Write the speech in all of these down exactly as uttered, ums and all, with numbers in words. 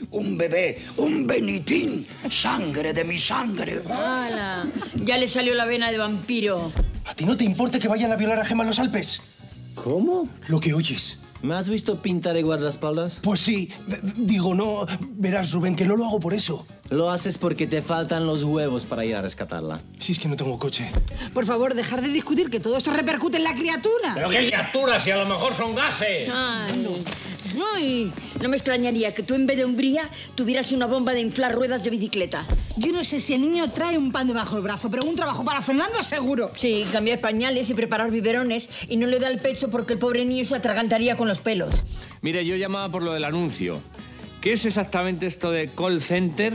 un bebé, un Benitín, sangre de mi sangre. ¡Hala! Ya le salió la vena de vampiro. ¿A ti no te importa que vayan a violar a Gemma en los Alpes? ¿Cómo? Lo que oyes. ¿Me has visto pintar y guardaespaldas? Pues sí. Digo, no... Verás, Rubén, que no lo hago por eso. Lo haces porque te faltan los huevos para ir a rescatarla. Si es que no tengo coche. Por favor, dejar de discutir, que todo esto repercute en la criatura. ¿Pero qué criatura? Si a lo mejor son gases. Ay, ay, no me extrañaría que tú en vez de Umbría tuvieras una bomba de inflar ruedas de bicicleta. Yo no sé si el niño trae un pan debajo del brazo, pero un trabajo para Fernando seguro. Sí, cambiar pañales y preparar biberones y no le da el pecho porque el pobre niño se atragantaría con los pelos. Mire, yo llamaba por lo del anuncio. ¿Qué es exactamente esto de call center?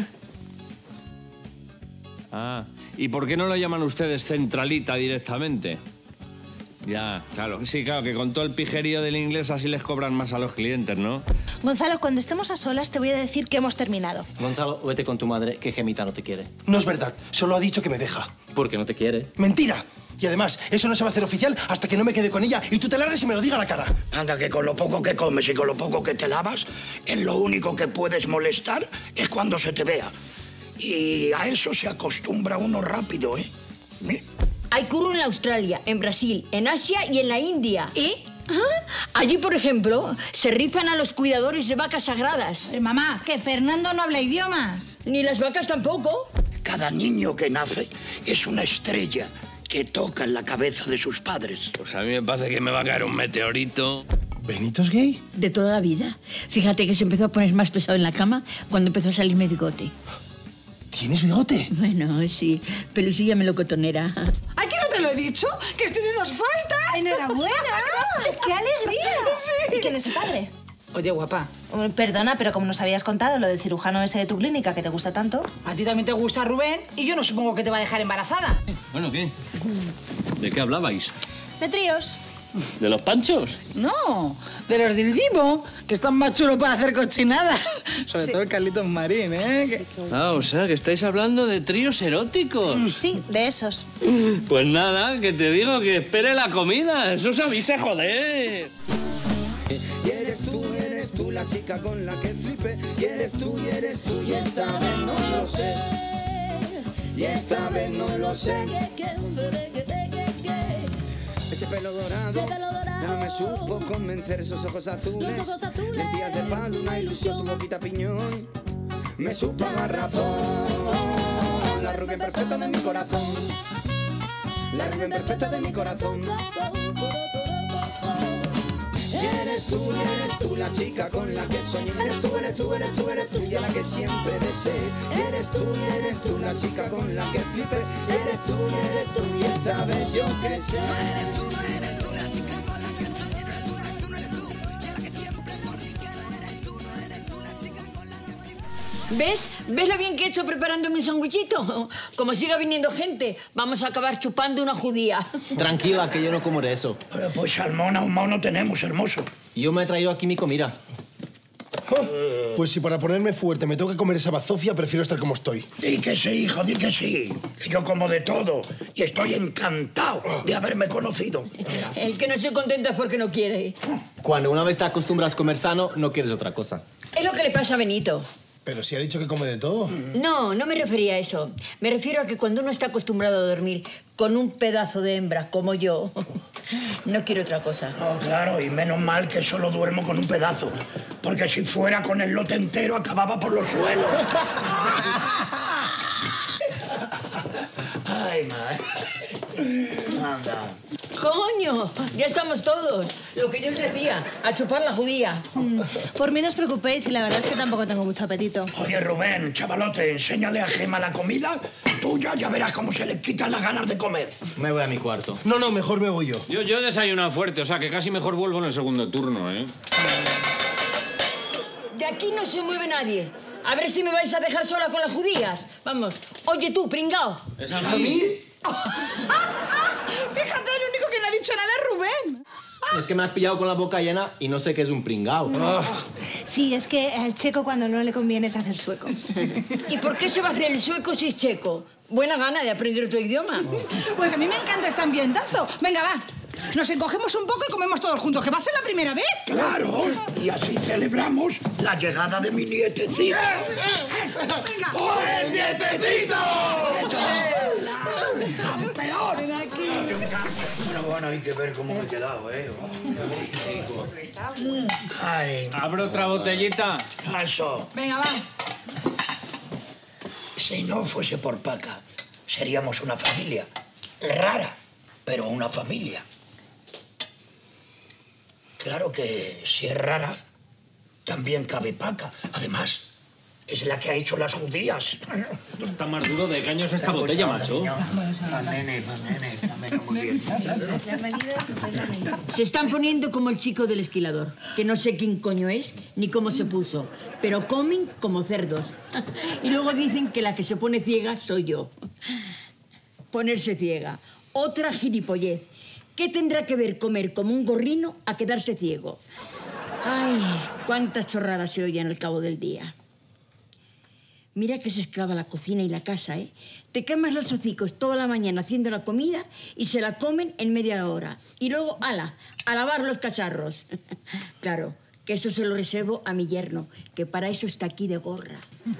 Ah, ¿y por qué no lo llaman ustedes centralita directamente? Ya, claro, sí, claro, que con todo el pijerío del inglés así les cobran más a los clientes, ¿no? Gonzalo, cuando estemos a solas te voy a decir que hemos terminado. Gonzalo, vete con tu madre, que Gemita no te quiere. No es verdad. Solo ha dicho que me deja. ¿Por qué no te quiere? ¡Mentira! Y además, eso no se va a hacer oficial hasta que no me quede con ella y tú te largues y me lo diga a la cara. Anda, que con lo poco que comes y con lo poco que te lavas, en lo único que puedes molestar es cuando se te vea. Y a eso se acostumbra uno rápido, ¿eh? ¿Eh? Hay curro en Australia, en Brasil, en Asia y en la India. ¿Y? Ajá. Allí, por ejemplo, se rifan a los cuidadores de vacas sagradas. Eh, mamá, que Fernando no habla idiomas. Ni las vacas tampoco. Cada niño que nace es una estrella que toca en la cabeza de sus padres. Pues a mí me parece que me va a caer un meteorito. ¿Benito es gay? De toda la vida. Fíjate que se empezó a poner más pesado en la cama cuando empezó a salirme bigote. ¿Tienes bigote? Bueno, sí, pelusilla melocotonera. ¿Ay, que no te lo he dicho? ¡Que estoy de dos faltas! ¡Enhorabuena! ¡Qué alegría! Sí. ¿Y quién es el padre? Oye, guapa, Oh, Perdona, pero como nos habías contado lo del cirujano ese de tu clínica que te gusta tanto. a ti también te gusta Rubén y yo no supongo que te va a dejar embarazada. Bueno, ¿qué? ¿De qué hablabais? De tríos. ¿De los panchos? No, de los del Divo, que están más chulos para hacer cochinada. Sobre todo el Carlitos Marín, ¿eh? Que- Ah, o sea, que estáis hablando de tríos eróticos. Sí, de esos. Pues nada, que te digo que espere la comida. Eso se avise, joder. Y eres tú, eres tú la chica con la que flipé. Y eres tú, y eres tú, y esta vez no lo sé. Y esta vez no lo sé. Ese pelo dorado, no me supo convencer. Esos ojos azules, lentillas de palo, una ilusión, tu boquita piñón. Me supo a garrafón, la rubia perfecta de mi corazón. La rubia perfecta de mi corazón. Y eres tú, y eres tú la chica con la que soñé. Eres tú, eres tú, eres tú, eres tú y a la que siempre deseé. Eres tú, y eres tú la chica con la que flipé. Eres tú, y eres tú y esta vez yo que sé. Eres tú, eres tú la chica con la que soñé. Eres tú, eres tú, eres tú y a la que siempre morí. Eres tú, eres tú la chica con la que flipé. ¿Ves? ¿Ves lo bien que he hecho preparándome un sándwichito? Como siga viniendo gente, vamos a acabar chupando una judía. Tranquila, que yo no como de eso. Eh, Pues salmón ahumado no tenemos, hermoso. Yo me he traído aquí mi comida. Oh, pues si para ponerme fuerte me tengo que comer esa bazofia, prefiero estar como estoy. Di que sí, hijo, di que sí. Que yo como de todo. Y estoy encantado de haberme conocido. El que no se contenta es porque no quiere. Cuando una vez te acostumbras a comer sano, no quieres otra cosa. Es lo que le pasa a Benito. Pero si ha dicho que come de todo. No, no me refería a eso. Me refiero a que cuando uno está acostumbrado a dormir con un pedazo de hembra como yo, no quiero otra cosa. No, claro, y menos mal que solo duermo con un pedazo. Porque si fuera con el lote entero, acababa por los suelos. Ay, madre. Anda. ¡Coño! Ya estamos todos. Lo que yo os decía, a chupar la judía. Por mí no os preocupéis y la verdad es que tampoco tengo mucho apetito. Oye, Rubén, chavalote, enséñale a Gemma la comida tuya, ya verás cómo se le quitan las ganas de comer. Me voy a mi cuarto. No, no, mejor me voy yo. Yo, yo he desayunado fuerte, o sea, que casi mejor vuelvo en el segundo turno, ¿eh? De aquí no se mueve nadie. A ver si me vais a dejar sola con las judías. Vamos. Oye tú, pringao. ¿Es ¿Es a mí? Fíjate, el único que no ha dicho nada es Rubén. Es que me has pillado con la boca llena y no sé qué es un pringao. Sí, es que al checo cuando no le conviene es hacer sueco. ¿Y por qué se va a hacer el sueco si es checo? Buena gana de aprender otro idioma. Pues a mí me encanta este ambientazo. Venga, va. Nos encogemos un poco y comemos todos juntos, que va a ser la primera vez. ¡Claro! Y así celebramos la llegada de mi nietecito. Venga. ¡Por el nietecito! ¡Campeón! Ven aquí. Pero bueno, hay que ver cómo me he quedado, ¿eh? Ay, ¿Abro otra botellita? eso. Venga, va. Si no fuese por Paca, seríamos una familia. Rara, pero una familia. Claro que si es rara, también cabe Paca. Además, es la que ha hecho las judías. Esto está más duro de caños esta botella, macho. Se están poniendo como el chico del esquilador, que no sé quién coño es ni cómo se puso, pero comen como cerdos. Y luego dicen que la que se pone ciega soy yo. Ponerse ciega. Otra gilipollez. ¿Qué tendrá que ver comer como un gorrino a quedarse ciego? Ay, cuántas chorradas se oyen al cabo del día. Mira que se esclava la cocina y la casa, ¿eh? Te quemas los hocicos toda la mañana haciendo la comida y se la comen en media hora. Y luego, ala, a lavar los cacharros. Claro, que eso se lo reservo a mi yerno, que para eso está aquí de gorra.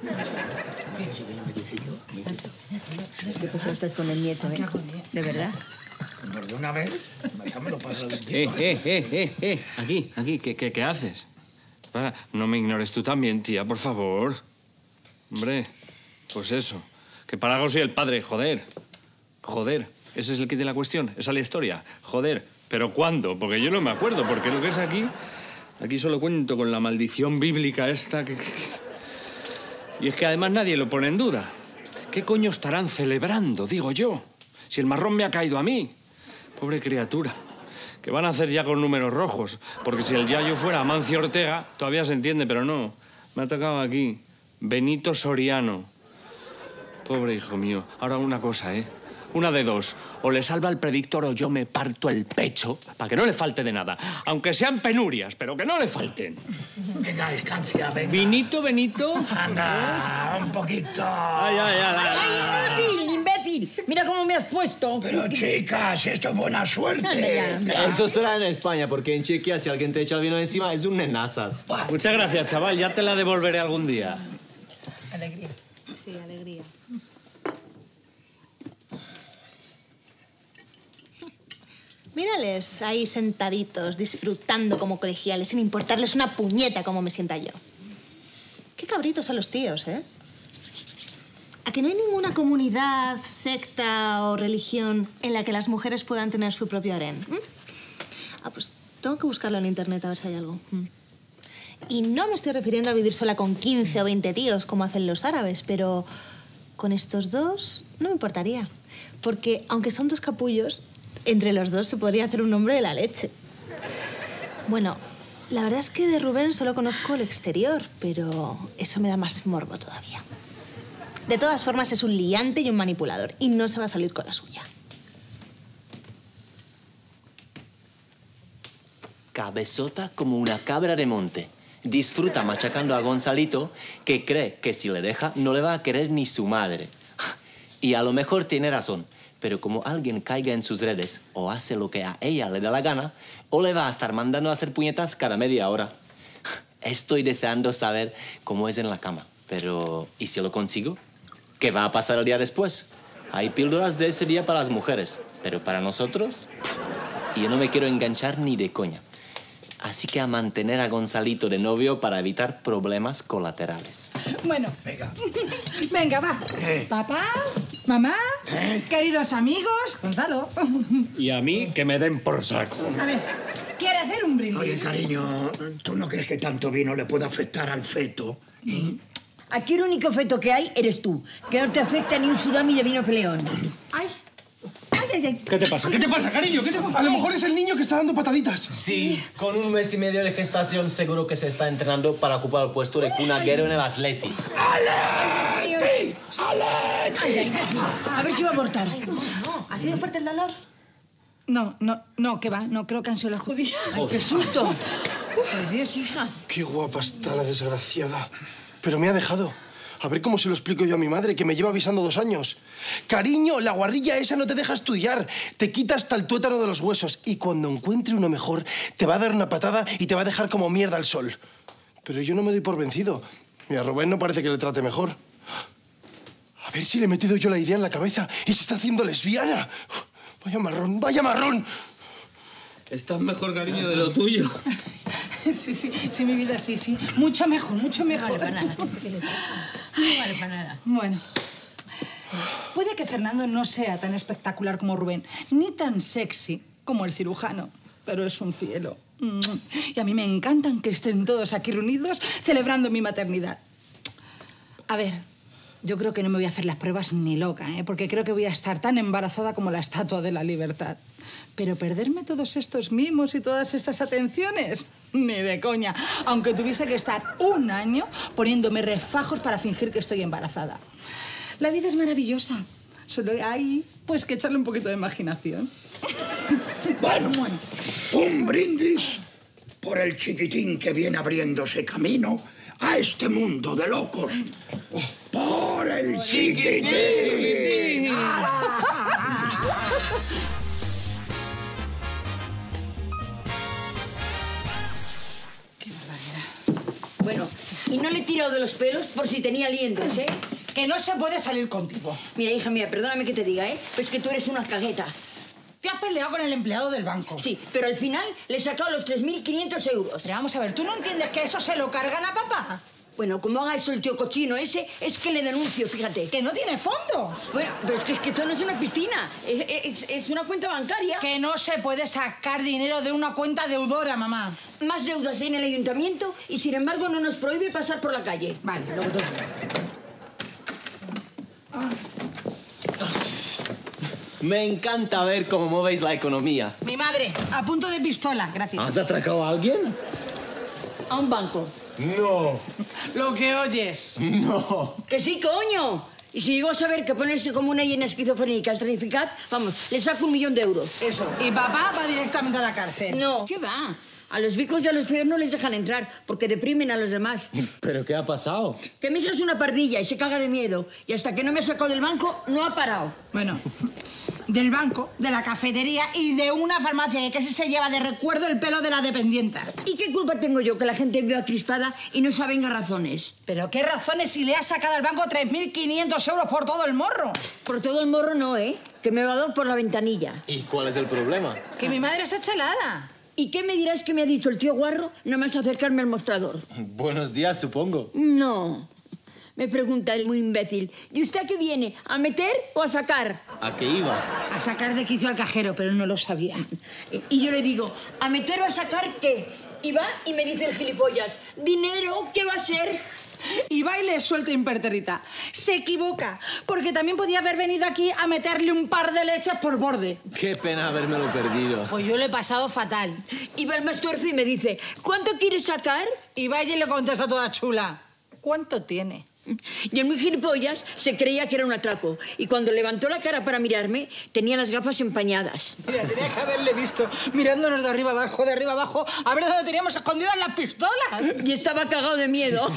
¿Qué pasa? Estás con el nieto, ¿eh? ¿De verdad? Pues de una vez, ya me lo paso de Eh, eh, eh, eh, eh. Aquí, aquí, ¿qué, qué, qué haces? Para, no me ignores tú también, tía, por favor. Hombre, pues eso. Que para algo soy el padre, joder. Joder, ese es el kit de la cuestión, esa es la historia. Joder, ¿pero cuándo? Porque yo no me acuerdo, porque lo que es aquí... Aquí solo cuento con la maldición bíblica esta que... que... Y es que además nadie lo pone en duda. ¿Qué coño estarán celebrando, digo yo? Si el marrón me ha caído a mí. Pobre criatura. Que van a hacer ya con números rojos. Porque si el yayo fuera Amancio Ortega, todavía se entiende, pero no. Me ha tocado aquí. Benito Soriano. Pobre hijo mío. Ahora una cosa, ¿eh? Una de dos. O le salva el predictor o yo me parto el pecho para que no le falte de nada. Aunque sean penurias, pero que no le falten. Venga, escancia, venga. Vinito, Benito. Anda, un poquito. Ay, ay, ay, ay, ¡Ay, imbécil, imbécil! Mira cómo me has puesto. Pero chicas, esto es buena suerte. Anda ya. Eso será en España, porque en Chequia si alguien te echa el vino encima es un nenazas. Muchas gracias, chaval. Ya te la devolveré algún día. Alegría. Sí, alegría. Mírales ahí sentaditos, disfrutando como colegiales, sin importarles una puñeta cómo me sienta yo. Qué cabritos son los tíos, ¿eh? ¿A que no hay ninguna comunidad, secta o religión en la que las mujeres puedan tener su propio harén? ¿Mm? Ah, pues tengo que buscarlo en internet a ver si hay algo. ¿Mm? Y no me estoy refiriendo a vivir sola con quince o veinte tíos, como hacen los árabes, pero con estos dos no me importaría. Porque, aunque son dos capullos, entre los dos se podría hacer un hombre de la leche. Bueno, la verdad es que de Rubén solo conozco el exterior, pero eso me da más morbo todavía. De todas formas, es un liante y un manipulador, y no se va a salir con la suya. Cabezota como una cabra de monte. Disfruta machacando a Gonzalito, que cree que si le deja no le va a querer ni su madre. Y a lo mejor tiene razón. Pero como alguien caiga en sus redes o hace lo que a ella le da la gana, o le va a estar mandando a hacer puñetas cada media hora. Estoy deseando saber cómo es en la cama. Pero, ¿y si lo consigo? ¿Qué va a pasar el día después? Hay píldoras de ese día para las mujeres, pero para nosotros... Y yo no me quiero enganchar ni de coña. Así que a mantener a Gonzalito de novio para evitar problemas colaterales. Bueno. Venga. Venga, va. ¿Qué? Papá, mamá, ¿Eh? queridos amigos, Gonzalo. Y a mí que me den por saco. A ver, quiere hacer un brindis. Oye, cariño, ¿tú no crees que tanto vino le puede afectar al feto? ¿Eh? Aquí el único feto que hay eres tú, que no te afecta ni un tsunami de vino peleón. Ay, ay, ay, ay. ¿Qué te pasa? ¿Qué te pasa, cariño? ¿Qué te pasa? A lo mejor es el niño que está dando pataditas. Sí, con un mes y medio de gestación seguro que se está entrenando para ocupar el puesto de cunaguero en el Atleti. ¡Aleti! ¡Aleti! Ay, ay, ay, a ver si va a abortar. No, ¿ha sido fuerte el dolor? No, no, no, que va, no creo que han sido las judías. Ay, qué susto. Por Dios, hija. Qué guapa está la desgraciada. Pero me ha dejado. A ver cómo se lo explico yo a mi madre, que me lleva avisando dos años. Cariño, la guarrilla esa no te deja estudiar. Te quita hasta el tuétano de los huesos. Y cuando encuentre uno mejor, te va a dar una patada y te va a dejar como mierda al sol. Pero yo no me doy por vencido. Y a Rubén no parece que le trate mejor. A ver si le he metido yo la idea en la cabeza y se está haciendo lesbiana. Vaya marrón, vaya marrón. Estás mejor, cariño, de lo tuyo. Sí, sí, sí, mi vida, sí, sí. Mucho mejor, mucho mejor. No vale para nada. ¿Qué le pasa? No vale para nada. Bueno. Puede que Fernando no sea tan espectacular como Rubén, ni tan sexy como el cirujano, pero es un cielo. Y a mí me encantan que estén todos aquí reunidos celebrando mi maternidad. A ver, yo creo que no me voy a hacer las pruebas ni loca, ¿eh? Porque creo que voy a estar tan embarazada como la Estatua de la Libertad. Pero perderme todos estos mimos y todas estas atenciones, ni de coña. Aunque tuviese que estar un año poniéndome refajos para fingir que estoy embarazada. La vida es maravillosa. Solo hay, pues, que echarle un poquito de imaginación. Bueno, bueno, un brindis por el chiquitín que viene abriéndose camino a este mundo de locos. ¡Por el chiquitín! ¡Qué barbaridad! Bueno, y no le he tirado de los pelos por si tenía liendres, ¿eh? Que no se puede salir contigo. Mira, hija mía, perdóname que te diga, ¿eh? Pues que tú eres una cagueta. Te has peleado con el empleado del banco. Sí, pero al final le he sacado los tres mil quinientos euros. Pero vamos a ver, ¿tú no entiendes que eso se lo cargan a papá? Bueno, como haga eso el tío cochino ese, es que le denuncio, fíjate. Que no tiene fondo. Bueno, pero es que, es que esto no es una piscina, es, es, es una cuenta bancaria. Que no se puede sacar dinero de una cuenta deudora, mamá. Más deudas en el ayuntamiento y, sin embargo, no nos prohíbe pasar por la calle. Vale, luego tú. Me encanta ver cómo movéis la economía. Mi madre, a punto de pistola, gracias. ¿Has atracado a alguien? A un banco. No. Lo que oyes. No. ¡Que sí, coño! Y si llego a saber que ponerse como una hiena esquizofrénica es tan eficaz, vamos, le saco un millón de euros. Eso. Y papá va directamente a la cárcel. No, ¿qué va? A los bicos y a los feos no les dejan entrar porque deprimen a los demás. ¿Pero qué ha pasado? Que mi hija es una pardilla y se caga de miedo. Y hasta que no me sacó del banco, no ha parado. Bueno, del banco, de la cafetería y de una farmacia que casi se lleva de recuerdo el pelo de la dependienta. ¿Y qué culpa tengo yo que la gente viva crispada y no saben razones? ¿Pero qué razones si le has sacado al banco tres mil quinientos euros por todo el morro? Por todo el morro no, ¿eh? Que me va a dar por la ventanilla. ¿Y cuál es el problema? Que mi madre está chalada. ¿Y qué me dirás que me ha dicho el tío Guarro nada más acercarme al mostrador? Buenos días, supongo. No. Me pregunta el muy imbécil. ¿Y usted a qué viene? ¿A meter o a sacar? ¿A qué ibas? A sacar de quicio al cajero, pero no lo sabía. Y yo le digo, ¿a meter o a sacar qué? Y va y me dice el gilipollas, ¿dinero? ¿Qué va a ser? Y va y le suelta imperterrita. Se equivoca, porque también podía haber venido aquí a meterle un par de leches por borde. Qué pena habérmelo perdido. Pues yo le he pasado fatal. Y va el más tuerzo y me dice, ¿cuánto quieres sacar? Y va y le contesta toda chula, ¿cuánto tiene? Y el muy gilipollas se creía que era un atraco. Y cuando levantó la cara para mirarme, tenía las gafas empañadas. Mira, tenía que haberle visto mirándonos de arriba abajo, de arriba abajo, a ver dónde teníamos escondidas las pistolas. Y estaba cagado de miedo.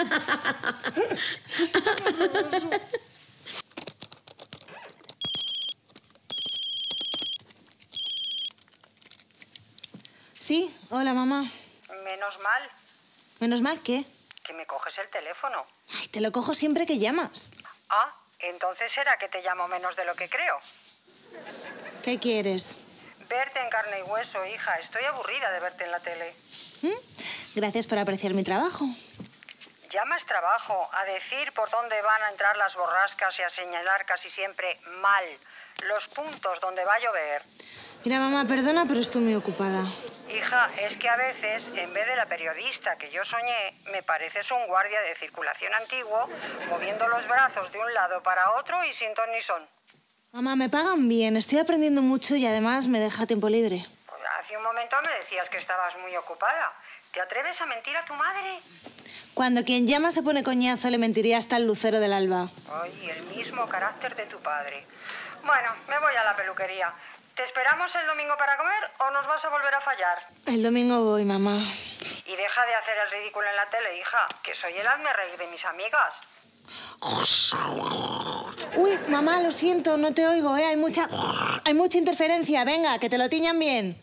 Sí, hola, mamá. Menos mal ¿Menos mal qué? que me coges el teléfono. Ay, te lo cojo siempre que llamas. Ah, entonces será que te llamo menos de lo que creo. ¿Qué quieres? Verte en carne y hueso, hija. Estoy aburrida de verte en la tele. ¿Mm? Gracias por apreciar mi trabajo. Llamas trabajo a decir por dónde van a entrar las borrascas y a señalar casi siempre mal los puntos donde va a llover. Mira, mamá, perdona, pero estoy muy ocupada. Hija, es que a veces, en vez de la periodista que yo soñé, me pareces un guardia de circulación antiguo, moviendo los brazos de un lado para otro y sin ton ni son. Mamá, me pagan bien, estoy aprendiendo mucho y además me deja tiempo libre. Pues hace un momento me decías que estabas muy ocupada. ¿Te atreves a mentir a tu madre? Cuando quien llama se pone coñazo, le mentiría hasta el lucero del alba. Ay, el mismo carácter de tu padre. Bueno, me voy a la peluquería. ¿Te esperamos el domingo para comer o nos vas a volver a fallar? El domingo voy, mamá. Y deja de hacer el ridículo en la tele, hija, que soy el hazme reír de mis amigas. Uy, mamá, lo siento, no te oigo, ¿eh? Hay mucha... Hay mucha interferencia. Venga, que te lo tiñan bien.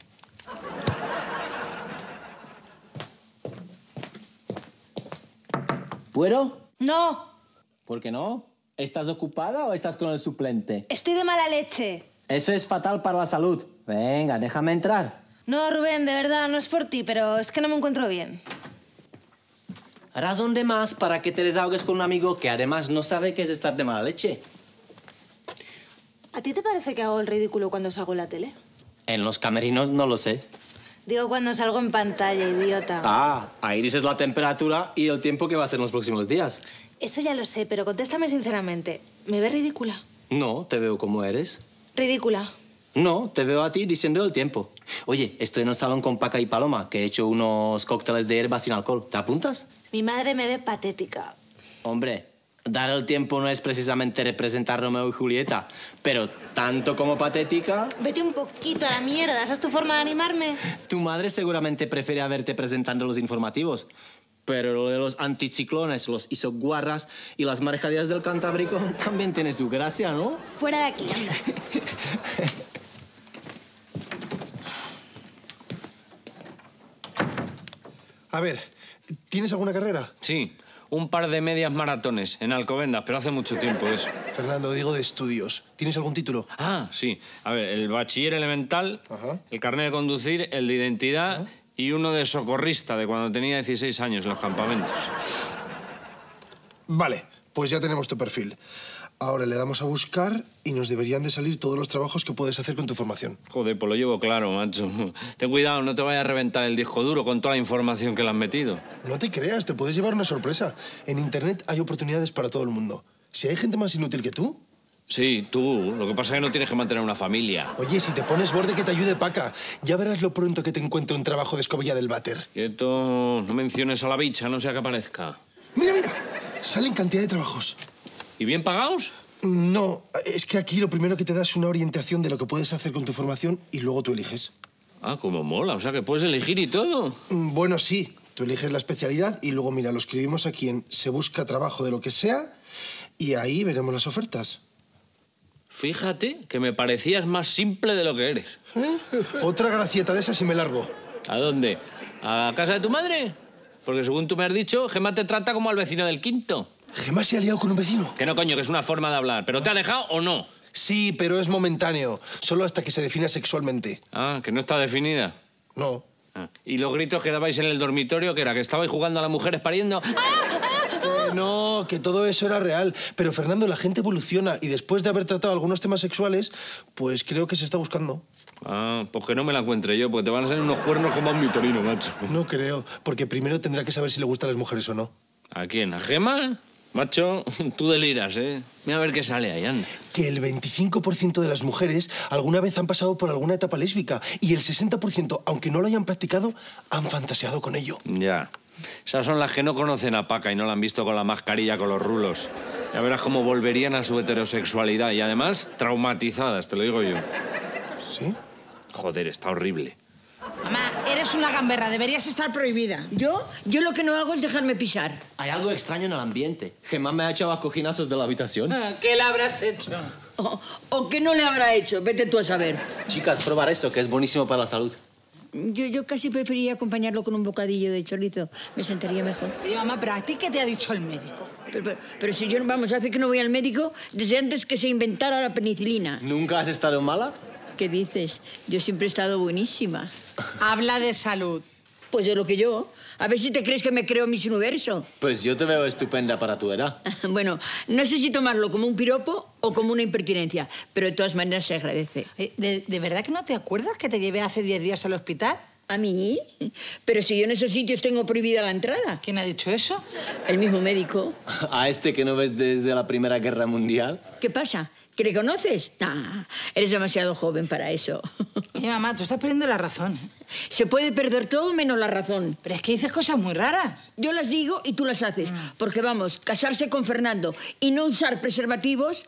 ¿Puedo? No, ¿Por qué no? ¿Estás ocupada o estás con el suplente? estoy de mala leche. Eso es fatal para la salud. Venga, déjame entrar. No, Rubén, de verdad, no es por ti, pero es que no me encuentro bien. Razón de más para que te desahogues con un amigo que además no sabe qué es estar de mala leche. ¿A ti te parece que hago el ridículo cuando salgo en la tele? En los camerinos no lo sé. Digo cuando salgo en pantalla, idiota. Ah, ahí dices la temperatura y el tiempo que va a ser en los próximos días. Eso ya lo sé, pero contéstame sinceramente. ¿Me ves ridícula? No, te veo como eres. Ridícula. No, te veo a ti diciendo el tiempo. Oye, estoy en el salón con Paca y Paloma, que he hecho unos cócteles de hierba sin alcohol. ¿Te apuntas? Mi madre me ve patética. Hombre, dar el tiempo no es precisamente representar Romeo y Julieta, pero tanto como patética... Vete un poquito a la mierda, ¿esa es tu forma de animarme? Tu madre seguramente prefiere verte presentando los informativos, pero lo de los anticiclones, los isoguarras y las marejadillas del Cantábrico también tiene su gracia, ¿no? Fuera de aquí, anda. A ver, ¿tienes alguna carrera? Sí, un par de medias maratones en Alcobendas, pero hace mucho tiempo eso. Fernando, digo de estudios. ¿Tienes algún título? Ah, sí. A ver, el bachiller elemental, Ajá. el carnet de conducir, el de identidad y uno de socorrista de cuando tenía dieciséis años en los campamentos. Vale, pues ya tenemos tu perfil. Ahora le damos a buscar y nos deberían de salir todos los trabajos que puedes hacer con tu formación. Joder, pues lo llevo claro, macho. Ten cuidado, no te vayas a reventar el disco duro con toda la información que le has metido. No te creas, te puedes llevar una sorpresa. En Internet hay oportunidades para todo el mundo. Si hay gente más inútil que tú... Sí, tú. Lo que pasa es que no tienes que mantener una familia. Oye, si te pones borde que te ayude Paca, ya verás lo pronto que te encuentre un trabajo de escobilla del váter. Quieto, no menciones a la bicha, no sea que aparezca. Mira, mira, salen cantidad de trabajos. ¿Y bien pagados? No, es que aquí lo primero que te da es una orientación de lo que puedes hacer con tu formación y luego tú eliges. Ah, como mola, o sea que puedes elegir y todo. Mm, Bueno, sí, tú eliges la especialidad y luego, mira, lo escribimos aquí en Se busca trabajo de lo que sea y ahí veremos las ofertas. Fíjate que me parecías más simple de lo que eres. ¿Eh? Otra gracieta de esas y me largo. ¿A dónde? ¿A casa de tu madre? Porque según tú me has dicho, Gemma te trata como al vecino del quinto. ¿Gemma se ha liado con un vecino? Que no, coño, que es una forma de hablar. ¿Pero te ha dejado o no? Sí, pero es momentáneo. Solo hasta que se defina sexualmente. Ah, que no está definida. No. Ah. ¿Y los gritos que dabais en el dormitorio, que era que estabais jugando a las mujeres pariendo? Que no, que todo eso era real. Pero, Fernando, la gente evoluciona y después de haber tratado algunos temas sexuales, pues creo que se está buscando. Ah, pues que no me la encuentre yo, porque te van a salir unos cuernos como a un vitorino, macho. No creo, porque primero tendrá que saber si le gustan las mujeres o no. ¿A quién? ¿A Gemma? Macho, tú deliras, ¿eh? Mira a ver qué sale ahí, anda. Que el veinticinco por ciento de las mujeres alguna vez han pasado por alguna etapa lésbica y el sesenta por ciento, aunque no lo hayan practicado, han fantaseado con ello. Ya. Esas son las que no conocen a Paca y no la han visto con la mascarilla, con los rulos. Ya verás cómo volverían a su heterosexualidad y además traumatizadas, te lo digo yo. ¿Sí? Joder, está horrible. Mamá, eres una gamberra, deberías estar prohibida. ¿Yo? Yo lo que no hago es dejarme pisar. Hay algo extraño en el ambiente. Gemma me ha echado a cojinazos de la habitación. Ah, ¿qué le habrás hecho? O, o que no le habrá hecho, vete tú a saber. Chicas, probar esto, que es buenísimo para la salud. Yo, yo casi preferiría acompañarlo con un bocadillo de chorizo. Me sentaría mejor. Oye, mamá, ¿pero a ti qué te ha dicho el médico? Pero, pero, pero si yo, vamos, hace que no voy al médico desde antes que se inventara la penicilina. ¿Nunca has estado mala? ¿Qué dices? Yo siempre he estado buenísima. Habla de salud. Pues de lo que yo. A ver si te crees que me creo Miss Universo. Pues yo te veo estupenda para tu edad. Bueno, no sé si tomarlo como un piropo o como una impertinencia, pero de todas maneras se agradece. Eh, ¿De, de verdad que no te acuerdas que te llevé hace diez días al hospital? ¿A mí? Pero si yo en esos sitios tengo prohibida la entrada. ¿Quién ha dicho eso? El mismo médico. ¿A este que no ves desde la Primera Guerra Mundial? ¿Qué pasa? ¿Que le conoces? Nah, eres demasiado joven para eso. Oye, mamá, tú estás perdiendo la razón. Se puede perder todo menos la razón. Pero es que dices cosas muy raras. Yo las digo y tú las haces. Porque, vamos, casarse con Fernando y no usar preservativos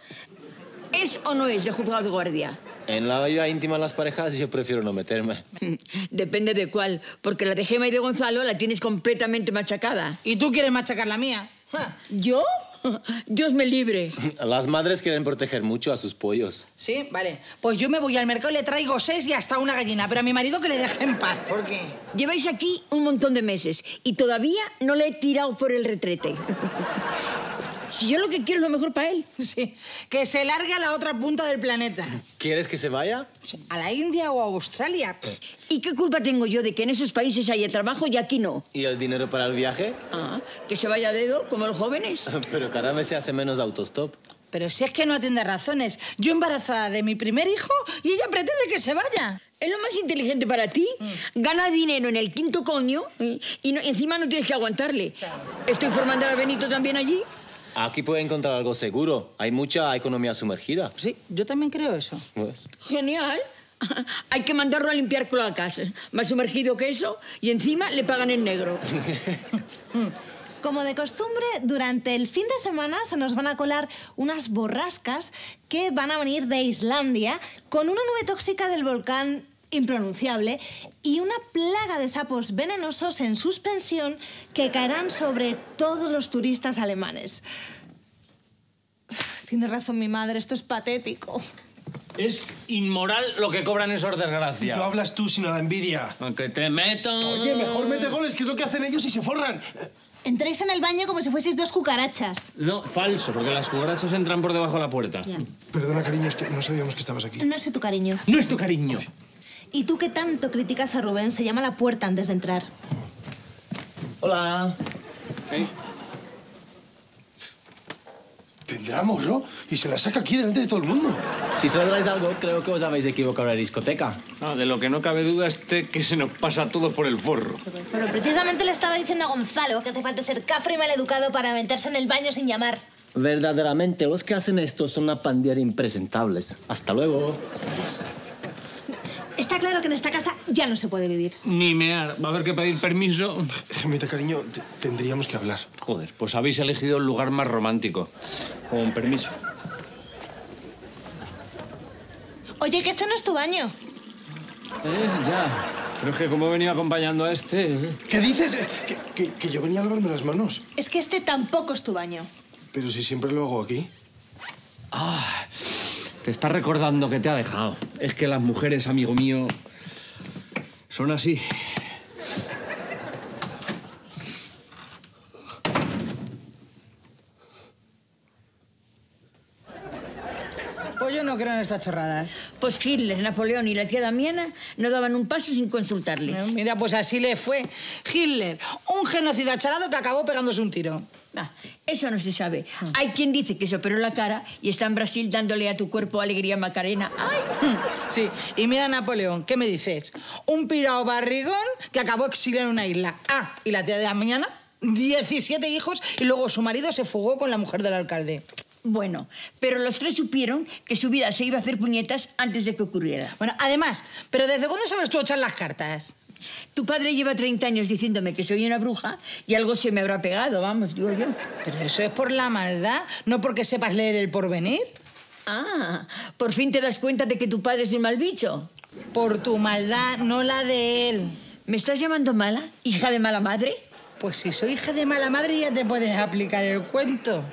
¿es o no es de juzgado de guardia? En la vida íntima de las parejas yo prefiero no meterme. Depende de cuál, porque la de Gemma y de Gonzalo la tienes completamente machacada. ¿Y tú quieres machacar la mía? ¿Yo? Dios me libre. Las madres quieren proteger mucho a sus pollos. Sí, vale. Pues yo me voy al mercado y le traigo seis y hasta una gallina, pero a mi marido que le deje en paz. ¿Por qué? Lleváis aquí un montón de meses y todavía no le he tirado por el retrete. Si yo lo que quiero es lo mejor para él. Sí, que se largue a la otra punta del planeta. ¿Quieres que se vaya? ¿A la India o a Australia? ¿Y qué culpa tengo yo de que en esos países haya trabajo y aquí no? ¿Y el dinero para el viaje? Ah, que se vaya a dedo, como los jóvenes. Pero cada vez se hace menos autostop. Pero si es que no atiende razones. Yo embarazada de mi primer hijo y ella pretende que se vaya. Es lo más inteligente para ti. Mm. Gana dinero en el quinto coño y, y no, encima no tienes que aguantarle. Claro. Estoy por mandar a Benito también allí. Aquí puede encontrar algo seguro. Hay mucha economía sumergida. Sí, yo también creo eso. Pues. Genial. Hay que mandarlo a limpiar cloacas. Más sumergido que eso y encima le pagan en negro. Como de costumbre, durante el fin de semana se nos van a colar unas borrascas que van a venir de Islandia con una nube tóxica del volcán impronunciable y una plaga de sapos venenosos en suspensión que caerán sobre todos los turistas alemanes. Tiene razón mi madre, esto es patético. Es inmoral lo que cobran esos desgraciados. No hablas tú, sino la envidia. Aunque te meto... Oye, mejor mete goles, que es lo que hacen ellos y se forran. Entréis en el baño como si fueseis dos cucarachas. No, falso, porque las cucarachas entran por debajo de la puerta. Ya. Perdona, cariño, es que no sabíamos que estabas aquí. No sé tu cariño. No es tu cariño. Y tú que tanto criticas a Rubén, se llama la puerta antes de entrar. Hola. ¿Eh? Tendrá morro y se la saca aquí delante de todo el mundo. Si celebráis algo, creo que os habéis equivocado en la discoteca. Ah, de lo que no cabe duda es que se nos pasa todo por el forro. Pero precisamente le estaba diciendo a Gonzalo que hace falta ser cafre y maleducado para meterse en el baño sin llamar. Verdaderamente, los que hacen esto son una pandilla de impresentables. Hasta luego. Está claro que en esta casa ya no se puede vivir. Ni mear. Va a haber que pedir permiso. Gemita, cariño, tendríamos que hablar. Joder, pues habéis elegido el lugar más romántico. Con permiso. Oye, que este no es tu baño. Eh, ya. Pero es que como he venido acompañando a este... ¿eh? ¿Qué dices? Que, que, que yo venía a lavarme las manos. Es que este tampoco es tu baño. Pero si siempre lo hago aquí. Ah, te está recordando que te ha dejado. Es que las mujeres, amigo mío, son así. Pues yo no creo en estas chorradas. Pues Hitler, Napoleón y la tía Damiana no daban un paso sin consultarles. Mira, pues así le fue. Hitler, un genocida chalado que acabó pegándose un tiro. Ah, eso no se sabe. Hay quien dice que se operó la cara y está en Brasil dándole a tu cuerpo alegría Macarena. ¡Ay! Sí, y mira Napoleón, ¿qué me dices? Un pirao barrigón que acabó exiliado en una isla. Ah, y la tía de Damiana, diecisiete hijos y luego su marido se fugó con la mujer del alcalde. Bueno, pero los tres supieron que su vida se iba a hacer puñetas antes de que ocurriera. Bueno, además, ¿pero desde cuándo sabes tú echar las cartas? Tu padre lleva treinta años diciéndome que soy una bruja y algo se me habrá pegado, vamos, digo yo. Pero eso es por la maldad, no porque sepas leer el porvenir. Ah, ¿por fin te das cuenta de que tu padre es un mal bicho? Por tu maldad, no la de él. ¿Me estás llamando mala, hija de mala madre? Pues si soy hija de mala madre ya te puedes aplicar el cuento.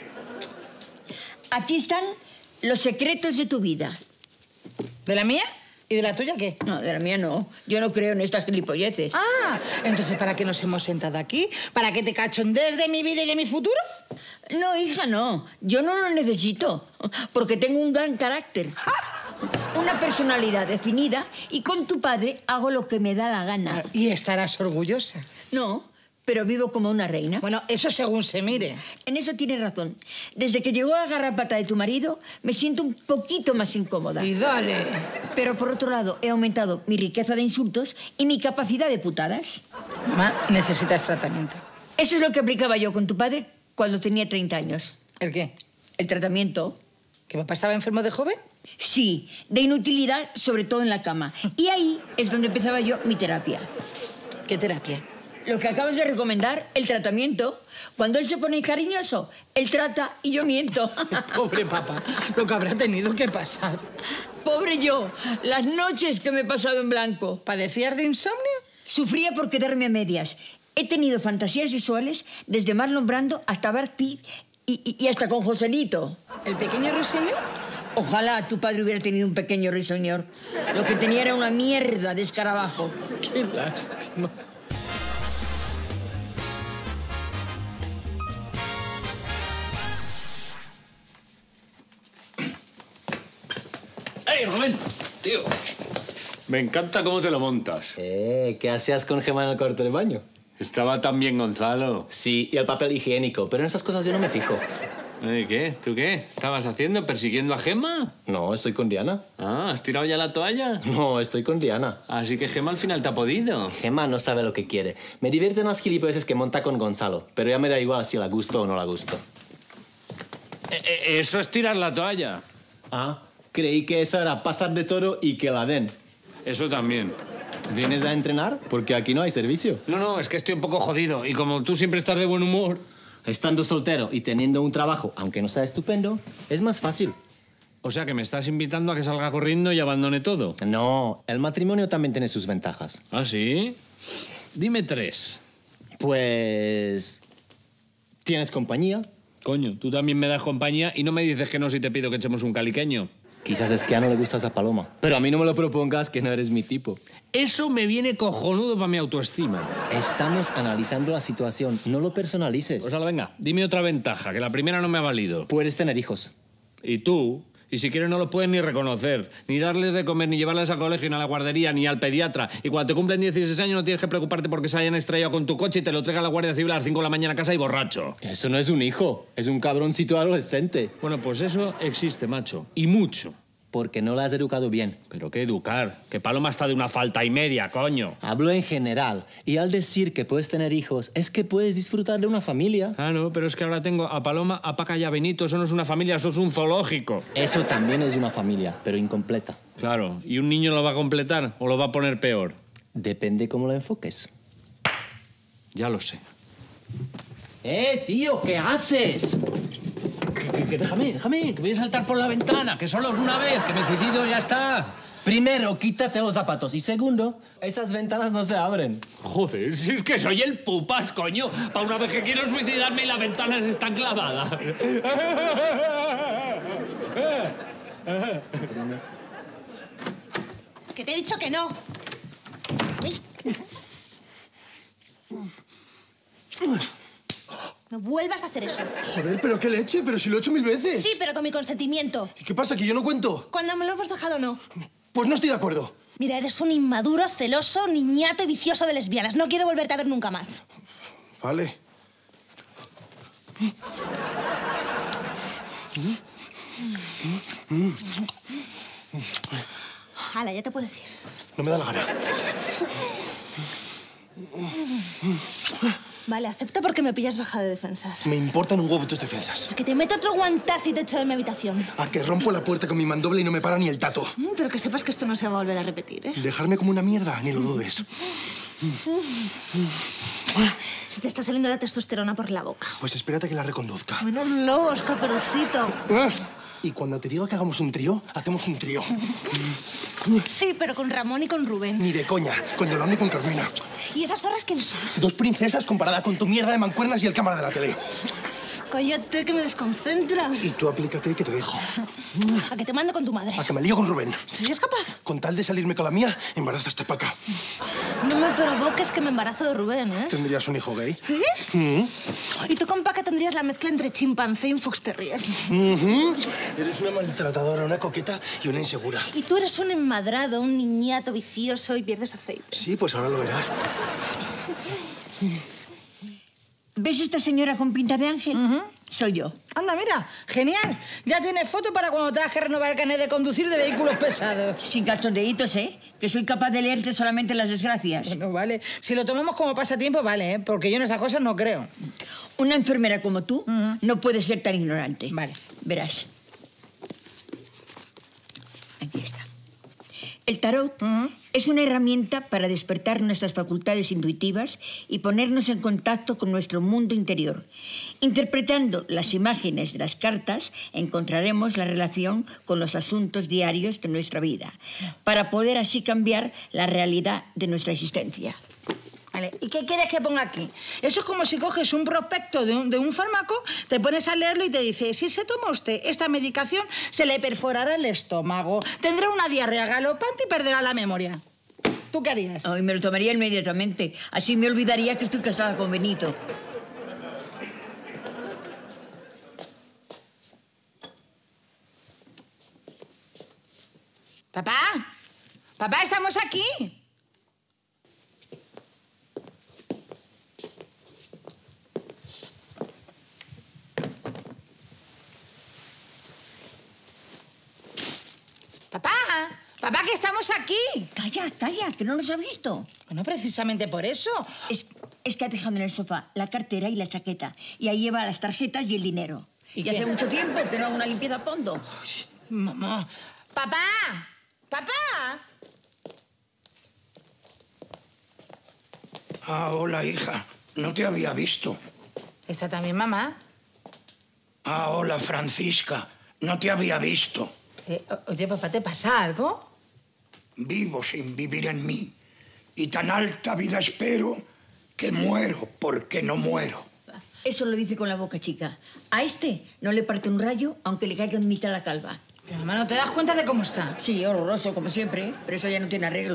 Aquí están los secretos de tu vida. ¿De la mía? ¿Y de la tuya qué? No, de la mía no. Yo no creo en estas gilipolleces. Ah, entonces ¿para qué nos hemos sentado aquí? ¿Para que te cachondees de mi vida y de mi futuro? No, hija, no. Yo no lo necesito, porque tengo un gran carácter. Una personalidad definida y con tu padre hago lo que me da la gana. Y estarás orgullosa. No, pero vivo como una reina. Bueno, eso según se mire. En eso tienes razón. Desde que llegó la garrapata de tu marido, me siento un poquito más incómoda. Y dale. Pero por otro lado, he aumentado mi riqueza de insultos y mi capacidad de putadas. Mamá, necesitas tratamiento. Eso es lo que aplicaba yo con tu padre cuando tenía treinta años. ¿El qué? El tratamiento. ¿Que papá estaba enfermo de joven? Sí, de inutilidad, sobre todo en la cama. Y ahí es donde empezaba yo mi terapia. ¿Qué terapia? Lo que acabas de recomendar, el tratamiento. Cuando él se pone cariñoso, él trata y yo miento. Pobre papá, lo que habrá tenido que pasar. Pobre yo, las noches que me he pasado en blanco. ¿Padecías de insomnio? Sufría por quedarme a medias. He tenido fantasías visuales desde Marlon Brando hasta Brad Pitt Y, y, y hasta con Joselito. ¿El pequeño ruiseñor? Ojalá tu padre hubiera tenido un pequeño ruiseñor. Lo que tenía era una mierda de escarabajo. Qué lástima. ¡Ey, Rubén! Tío, me encanta cómo te lo montas. Eh, ¿qué hacías con Gemma en el cuarto de baño? Estaba tan bien Gonzalo. Sí, y el papel higiénico, pero en esas cosas yo no me fijo. ¿Eh, ¿Qué? ¿Tú qué? ¿Estabas haciendo? ¿Persiguiendo a Gemma? No, estoy con Diana. Ah, ¿has tirado ya la toalla? No, estoy con Diana. Así que Gemma al final te ha podido. Gemma no sabe lo que quiere. Me divierten las gilipolleces que monta con Gonzalo, pero ya me da igual si la gusto o no la gusto. Eh, eh, eso es tirar la toalla. Ah, creí que eso era pasar de toro y que la den. Eso también. ¿Vienes a entrenar? Porque aquí no hay servicio. No, no, es que estoy un poco jodido. Y como tú siempre estás de buen humor... Estando soltero y teniendo un trabajo, aunque no sea estupendo, es más fácil. O sea, que me estás invitando a que salga corriendo y abandone todo. No, el matrimonio también tiene sus ventajas. ¿Ah, sí? Dime tres. Pues... ¿Tienes compañía? Coño, tú también me das compañía y no me dices que no si te pido que echemos un caliqueño. Quizás es que a no le gusta esa paloma. Pero a mí no me lo propongas, que no eres mi tipo. Eso me viene cojonudo para mi autoestima. Estamos analizando la situación, no lo personalices. Pues ahora, venga, dime otra ventaja, que la primera no me ha valido. Puedes tener hijos. ¿Y tú? Y si quieres no los puedes ni reconocer, ni darles de comer, ni llevarles al colegio, ni a la guardería, ni al pediatra. Y cuando te cumplen dieciséis años no tienes que preocuparte porque se hayan estrellado con tu coche y te lo traiga la Guardia Civil a las cinco de la mañana a casa y borracho. Eso no es un hijo, es un cabroncito adolescente. Bueno, pues eso existe, macho. Y mucho. Porque no la has educado bien. ¿Pero qué educar? Que Paloma está de una falta y media, coño. Hablo en general. Y al decir que puedes tener hijos, es que puedes disfrutar de una familia. Ah, no, pero es que ahora tengo a Paloma, a Paca y a Benito. Eso no es una familia, eso es un zoológico. Eso también es una familia, pero incompleta. Claro. ¿Y un niño lo va a completar o lo va a poner peor? Depende cómo lo enfoques. Ya lo sé. ¡Eh, tío! ¿Qué haces? Que, que, que déjame, déjame, que voy a saltar por la ventana, que solo es una vez, que me suicido y ya está. Primero, quítate los zapatos. Y segundo, esas ventanas no se abren. Joder, si es que soy el pupas, coño. Para una vez que quiero suicidarme y las ventanas están clavadas. Que te he dicho que no. No vuelvas a hacer eso. Joder, pero qué leche, pero si lo he hecho mil veces. Sí, pero con mi consentimiento. ¿Y qué pasa, que yo no cuento? Cuando me lo hemos dejado, no. Pues no estoy de acuerdo. Mira, eres un inmaduro, celoso, niñato y vicioso de lesbianas. No quiero volverte a ver nunca más. Vale. Hala, ya te puedes ir. No me da la gana. Vale, acepto porque me pillas baja de defensas. Me importan un huevo tus defensas. A que te meto otro guantazo y te echo de mi habitación. A que rompo la puerta con mi mandoble y no me para ni el tato. Mm, pero que sepas que esto no se va a volver a repetir, ¿eh? Dejarme como una mierda, ni lo dudes. Se te está saliendo la testosterona por la boca. Pues espérate que la reconduzca. Menos lobos, caperucito. Ah, y cuando te digo que hagamos un trío, hacemos un trío. Sí, pero con Ramón y con Rubén. Ni de coña, con Yolanda y con Carmina. ¿Y esas zorras quiénes son? Dos princesas comparada con tu mierda de mancuernas y el cámara de la tele. Cállate, que me desconcentras. Y tú aplícate que te dejo. A que te mando con tu madre. A que me lío con Rubén. ¿Serías capaz? Con tal de salirme con la mía, embarazo hasta Paca. No me provoques que me embarazo de Rubén, ¿eh? ¿Tendrías un hijo gay? ¿Sí? Mm. Y tú con Paca tendrías la mezcla entre chimpancé y un fox terrier. Mm-hmm. Eres una maltratadora, una coqueta y una insegura. Y tú eres un enmadrado, un niñato vicioso y pierdes aceite. Sí, pues ahora lo verás. ¿Ves esta señora con pinta de ángel? Uh-huh. Soy yo. Anda, mira, genial. Ya tienes foto para cuando tengas que renovar el carnet de conducir de vehículos pesados. Sin cachondeitos, ¿eh? Que soy capaz de leerte solamente las desgracias. Bueno, vale. Si lo tomamos como pasatiempo, vale, ¿eh? Porque yo en esas cosas no creo. Una enfermera como tú uh-huh. no puede ser tan ignorante. Vale. Verás. Aquí está. El tarot uh-huh. es una herramienta para despertar nuestras facultades intuitivas y ponernos en contacto con nuestro mundo interior. Interpretando las imágenes de las cartas, encontraremos la relación con los asuntos diarios de nuestra vida, para poder así cambiar la realidad de nuestra existencia. Vale, ¿y qué quieres que ponga aquí? Eso es como si coges un prospecto de un, de un fármaco, te pones a leerlo y te dice, si se toma usted esta medicación, se le perforará el estómago, tendrá una diarrea galopante y perderá la memoria. ¿Tú qué harías? Ay, me lo tomaría inmediatamente. Así me olvidaría que estoy casada con Benito. Papá, papá, estamos aquí. Papá, papá, que estamos aquí. Calla, calla, que no nos ha visto. Bueno, precisamente por eso. Es, es que ha dejado en el sofá la cartera y la chaqueta. Y ahí lleva las tarjetas y el dinero. Y, y hace mucho tiempo que no hago una limpieza a fondo. Uy, mamá. Papá, papá. Ah, hola, hija. No te había visto. ¿Está también mamá? Ah, hola, Francisca. No te había visto. Eh, oye, papá, ¿te pasa algo? Vivo sin vivir en mí. Y tan alta vida espero que muero porque no muero. Eso lo dice con la boca chica. A este no le parte un rayo, aunque le caiga en mitad la calva. Pero, mamá, ¿no te das cuenta de cómo está? Sí, horroroso, como siempre, pero eso ya no tiene arreglo.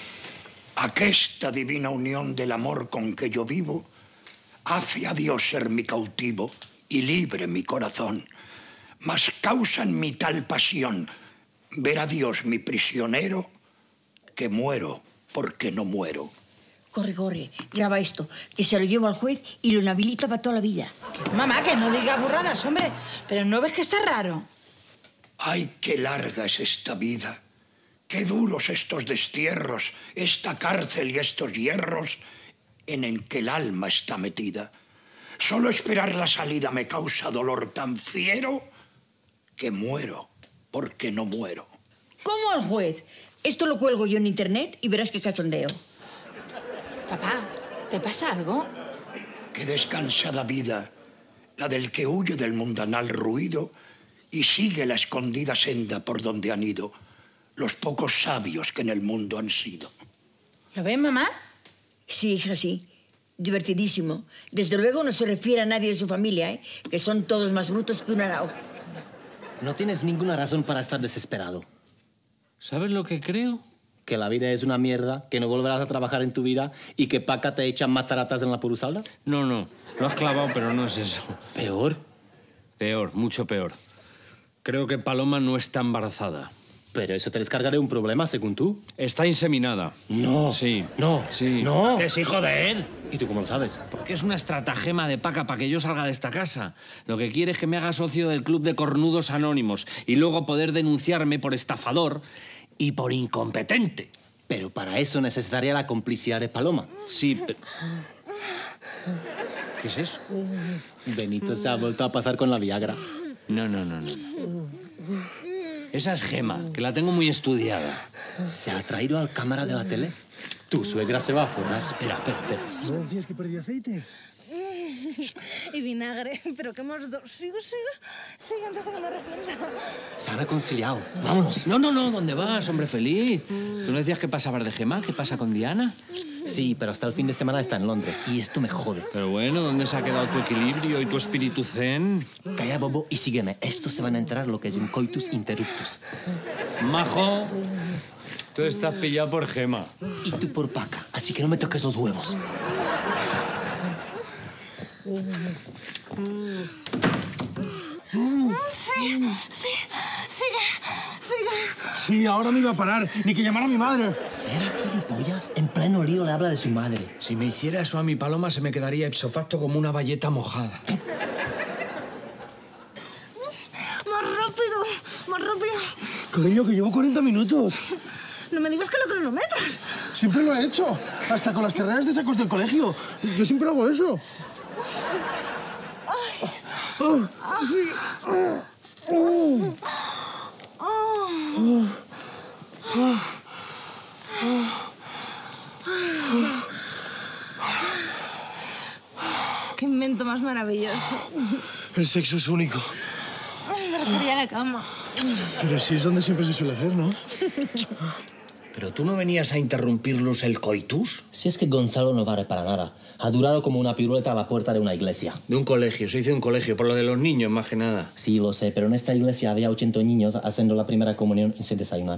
Aquesta divina unión del amor con que yo vivo hace a Dios ser mi cautivo y libre mi corazón. Mas causa en mi tal pasión ver a Dios mi prisionero que muero porque no muero. Corre, corre, graba esto, que se lo llevo al juez y lo inhabilita para toda la vida. Mamá, que no diga burradas, hombre. Pero ¿no ves que está raro? Ay, qué larga es esta vida. Qué duros estos destierros, esta cárcel y estos hierros en el que el alma está metida. Solo esperar la salida me causa dolor tan fiero que muero porque no muero. ¿Cómo al juez? Esto lo cuelgo yo en internet y verás qué cachondeo. Papá, ¿te pasa algo? Qué descansada vida, la del que huye del mundanal ruido y sigue la escondida senda por donde han ido los pocos sabios que en el mundo han sido. ¿Lo ves, mamá? Sí, hija, sí. Divertidísimo. Desde luego no se refiere a nadie de su familia, ¿eh? Que son todos más brutos que un arao. No tienes ninguna razón para estar desesperado. ¿Sabes lo que creo? Que la vida es una mierda, que no volverás a trabajar en tu vida y que Paca te echan más taratas en la Purusalda. No, no. Lo has clavado, pero no es eso. ¿Peor? Peor, mucho peor. Creo que Paloma no está embarazada. Pero eso te descargaré un problema, según tú. Está inseminada. No. Sí. No. Sí. No. Que sí, joder. ¿Y tú cómo lo sabes? Porque es una estratagema de Paca para que yo salga de esta casa. Lo que quiere es que me haga socio del club de cornudos anónimos y luego poder denunciarme por estafador y por incompetente. Pero para eso necesitaría la complicidad de Paloma. Sí, pero... ¿Qué es eso? Benito se ha vuelto a pasar con la Viagra. No, no, no, no. Esa es Gema, que la tengo muy estudiada. ¿Se ha traído al cámara de la tele? Tu suegra se va a forrar. Espera, espera, espera. ¿No decías que perdí aceite? Y vinagre, pero que hemos dos. Sigo, sigo. Sigue antes de que me arrepienta. Se han reconciliado. Vámonos. No, no, no. ¿Dónde vas, hombre feliz? ¿Tú no decías que pasabas de Gema? ¿Qué pasa con Diana? Sí, pero hasta el fin de semana está en Londres y esto me jode. Pero bueno, ¿dónde se ha quedado tu equilibrio y tu espíritu zen? Calla, bobo, y sígueme. Estos se van a enterar lo que es un coitus interruptus. Majo, tú estás pillado por Gema. Y tú por Paca, así que no me toques los huevos. Sí, sí, sigue, sigue. Sí, ahora me iba a parar. Ni que llamar a mi madre. ¿Será gilipollas? En pleno lío le habla de su madre. Si me hiciera eso a mi Paloma, se me quedaría ipso facto como una bayeta mojada. Más rápido, más rápido. Cariño, que llevo cuarenta minutos. No me digas que lo cronometras. Siempre lo he hecho. Hasta con las carreras de sacos del colegio. Yo siempre hago eso. Oh. Oh. Oh. Oh. Qué invento más maravilloso. El sexo es único. Me refería a la cama. Pero sí es donde siempre se suele hacer, ¿no? ¿Pero tú no venías a interrumpirlos el coitus? Si es que Gonzalo no vale para nada. Ha durado como una piruleta a la puerta de una iglesia. De un colegio, se dice un colegio, por lo de los niños, más que nada. Sí, lo sé, pero en esta iglesia había ochenta niños haciendo la primera comunión sin desayunar.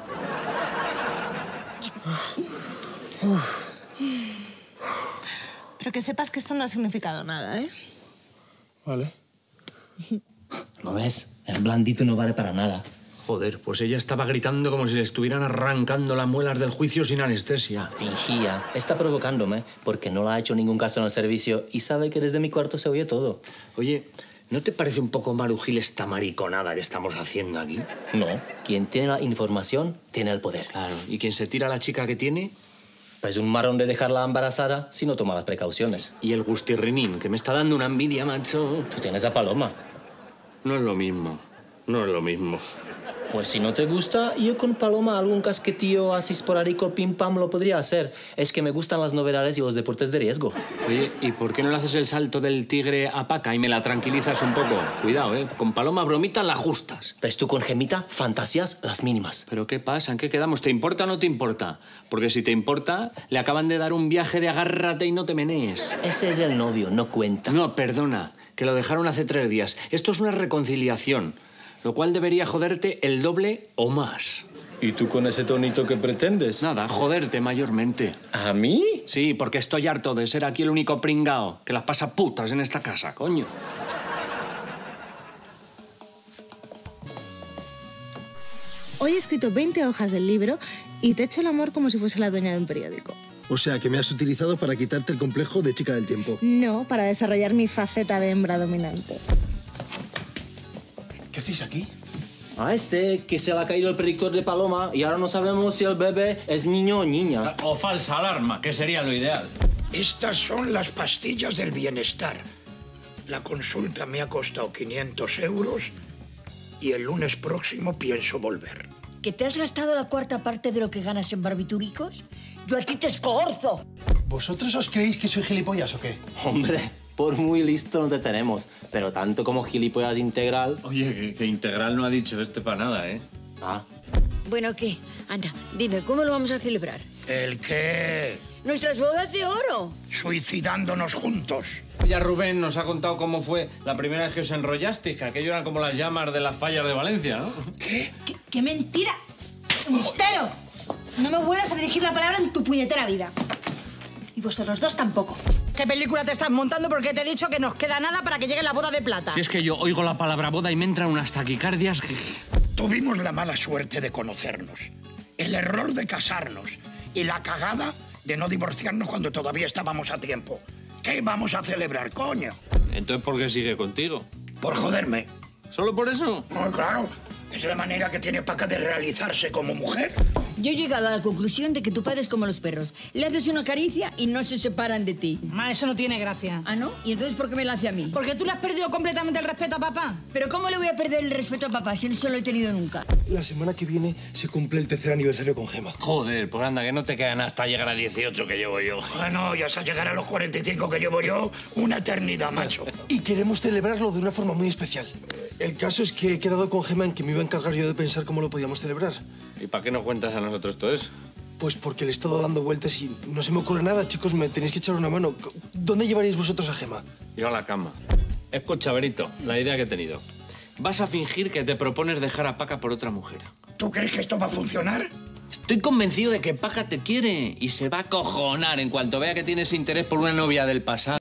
Pero que sepas que esto no ha significado nada, ¿eh? Vale. ¿Lo ves? El blandito no vale para nada. Joder, pues ella estaba gritando como si le estuvieran arrancando las muelas del juicio sin anestesia. Fingía. Está provocándome porque no le ha hecho ningún caso en el servicio y sabe que desde mi cuarto se oye todo. Oye, ¿no te parece un poco marujil esta mariconada que estamos haciendo aquí? No. Quien tiene la información tiene el poder. Claro. ¿Y quien se tira a la chica que tiene? Pues un marrón de dejarla embarazada si no toma las precauciones. Y el gustirrinín, que me está dando una envidia, macho. Tú tienes a Paloma. No es lo mismo. No es lo mismo. Pues si no te gusta, yo con Paloma algún casquetío así esporádico, pim pam, lo podría hacer. Es que me gustan las novedades y los deportes de riesgo. Oye, ¿y por qué no le haces el salto del tigre a Paca y me la tranquilizas un poco? Cuidado, ¿eh? Con Paloma bromita la ajustas. Pues tú con Gemita, fantasías las mínimas. ¿Pero qué pasa? ¿En qué quedamos? ¿Te importa o no te importa? Porque si te importa, le acaban de dar un viaje de agárrate y no te menees. Ese es el novio, no cuenta. No, perdona, que lo dejaron hace tres días. Esto es una reconciliación. Lo cual debería joderte el doble o más. ¿Y tú con ese tonito qué pretendes? Nada, joderte mayormente. ¿A mí? Sí, porque estoy harto de ser aquí el único pringao que las pasa putas en esta casa, coño. Hoy he escrito veinte hojas del libro y te he hecho el amor como si fuese la dueña de un periódico. O sea, que me has utilizado para quitarte el complejo de chica del tiempo. No, para desarrollar mi faceta de hembra dominante. ¿Qué hacéis aquí? A este, que se le ha caído el predictor de Paloma y ahora no sabemos si el bebé es niño o niña. O falsa alarma, que sería lo ideal. Estas son las pastillas del bienestar. La consulta me ha costado quinientos euros y el lunes próximo pienso volver. ¿Que te has gastado la cuarta parte de lo que ganas en barbitúricos? Yo a ti te escorzo. ¿Vosotros os creéis que soy gilipollas o qué? Hombre, por muy listo no te tenemos, pero tanto como gilipollas integral... Oye, que, que integral no ha dicho este para nada, ¿eh? Ah. Bueno, ¿qué? Anda, dime, ¿cómo lo vamos a celebrar? ¿El qué? ¡Nuestras bodas de oro! Suicidándonos juntos. Ya Rubén nos ha contado cómo fue la primera vez que os enrollasteis, que aquello eran como las llamas de las fallas de Valencia, ¿no? ¿Qué? ¡Qué, qué mentira! ¡Embustero! No me vuelvas a dirigir la palabra en tu puñetera vida. Y vosotros dos tampoco. ¿Qué película te estás montando? Porque te he dicho que nos queda nada para que llegue la boda de plata. Si es que yo oigo la palabra boda y me entran unas taquicardias que... Tuvimos la mala suerte de conocernos, el error de casarnos y la cagada de no divorciarnos cuando todavía estábamos a tiempo. ¿Qué vamos a celebrar, coño? Entonces, ¿por qué sigue contigo? Por joderme. ¿Solo por eso? No, claro. Es la manera que tiene Paca de realizarse como mujer. Yo he llegado a la conclusión de que tu padre es como los perros. Le haces una caricia y no se separan de ti. Ma, eso no tiene gracia. ¿Ah, no? ¿Y entonces por qué me la hace a mí? Porque tú le has perdido completamente el respeto a papá. ¿Pero cómo le voy a perder el respeto a papá si no se lo he tenido nunca? La semana que viene se cumple el tercer aniversario con Gema. Joder, pues anda, que no te quedan hasta llegar a dieciocho que llevo yo. Bueno, y hasta llegar a los cuarenta y cinco que llevo yo, una eternidad, macho. Y queremos celebrarlo de una forma muy especial. El caso es que he quedado con Gema en que me iba a encargar yo de pensar cómo lo podíamos celebrar. ¿Y para qué nos cuentas a nosotros todo eso? Pues porque le he estado dando vueltas y no se me ocurre nada, chicos, me tenéis que echar una mano. ¿Dónde llevaréis vosotros a Gema? Yo a la cama. Escucha, Berito, la idea que he tenido. Vas a fingir que te propones dejar a Paca por otra mujer. ¿Tú crees que esto va a funcionar? Estoy convencido de que Paca te quiere y se va a cojonar en cuanto vea que tienes interés por una novia del pasado.